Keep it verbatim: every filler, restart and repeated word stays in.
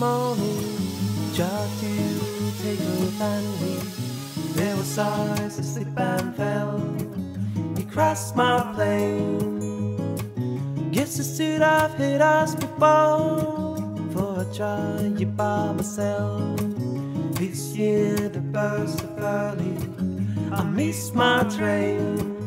morning, just to take a family. There was sighs to slip and fell. He crashed my plane. Guess I should have hit us before. For I tried you by myself. This year the birds are early. I missed my train.